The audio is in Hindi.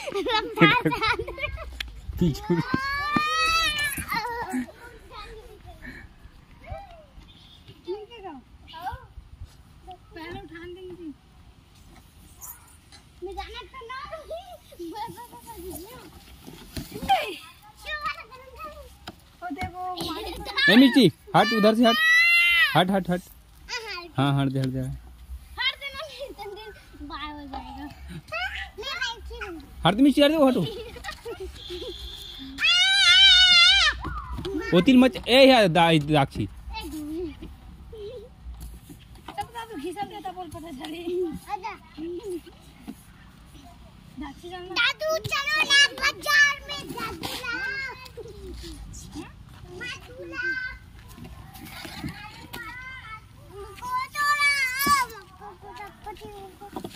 पीछू पहले उठा देंगे मैं जाना तो ना नहीं मिर्ची हट उधर से हट हट हट हट हाँ हट दे हट मिर्ची हट दे हटो वो तीन मच ए यार दाक्षी दादू चलो ना बाजार में दादू ला मातूला